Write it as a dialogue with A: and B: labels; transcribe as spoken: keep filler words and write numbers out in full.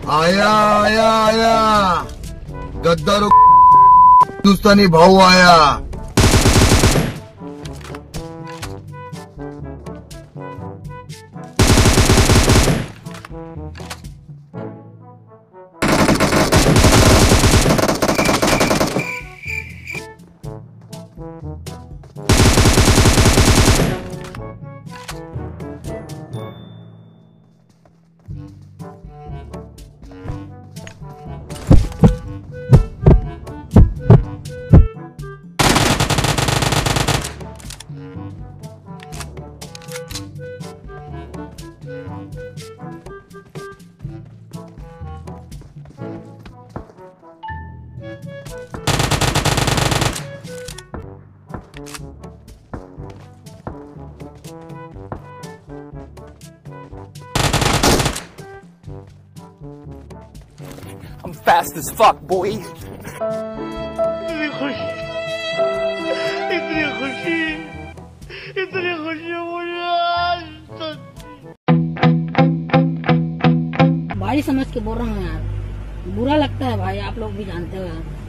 A: आया आया आया गद्दारों हिंदुस्तानी भाऊ आया।
B: I'm fast as fuck, boy.
C: इतनी खुशी, इतनी खुशी, इतनी खुशी मुझे आज तक।
D: भाई समझ के बोल रहा हूँ यार, बुरा लगता है भाई, आप लोग भी जानते हो यार।